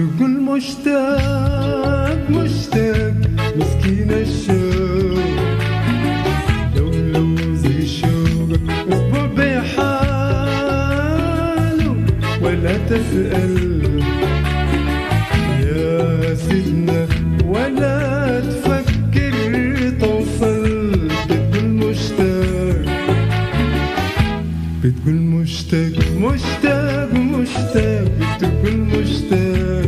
بتقول مشتاق مشتاق مسكين الشوق لو زي شوقك اسبوع بحاله ولا تسأل يا سيدنا ولا تفكر توصل. بتقول مشتاق بتقول مشتاق مشتاق مشتاق بتقول مشتاق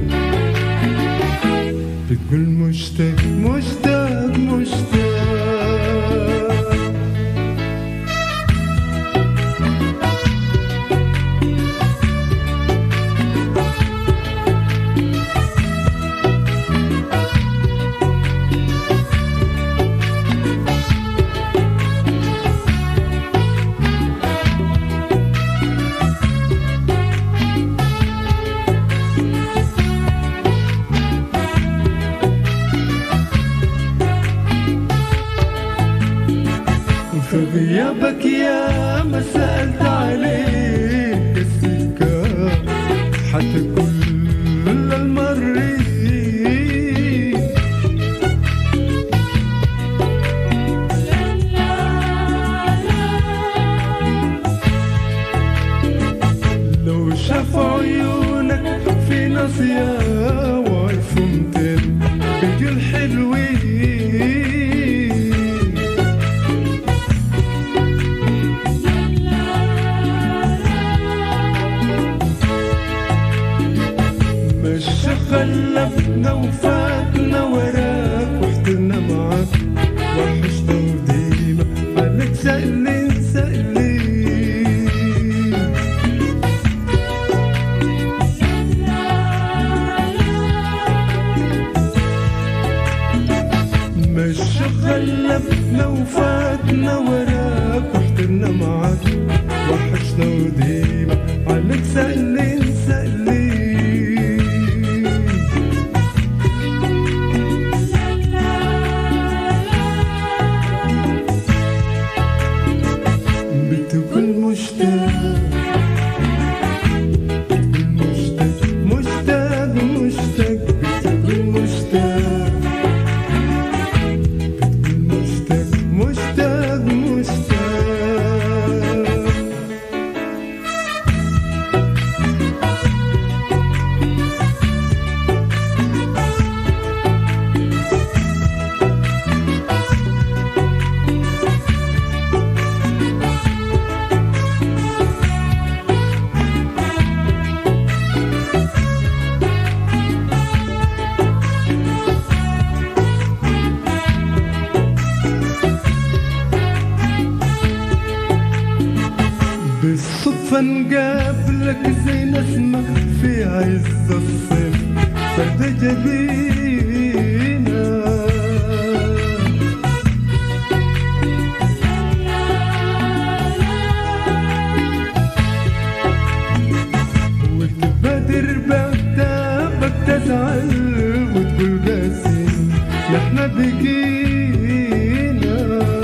بتقول مشتاق مشتاق مشتاق. في غيابك يا ما سألت عليك السكة حتى كل المرين لو شافوا عيونك في ناصية وعرفوا متين بيجوا الحلوين غلبنا وفاتنا وراك واحترنا معاك وحشنا وديما عليك سألين سألين مش غلبنا وفاتنا وراك واحترنا معاك وحشنا وديما عليك سألين سألين. بتقول مشتاق مشتاق مشتاق مشتاق بتقول مشتاق بتقول مشتاق مشتاق مشتاق. بالصدفة نقابلك زي نسمة في عز الصيف فردة جبينة وتبادر بعتابك تزعل وتقول قاسين نحن بقينا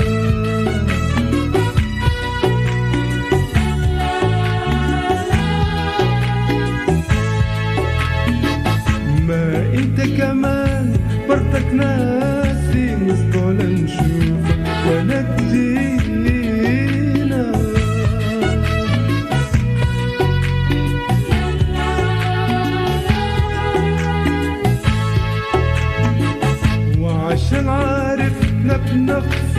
انت كمان برضك ناسي مسطول نشوفك ولا تجينا وعشان عارف نبنخ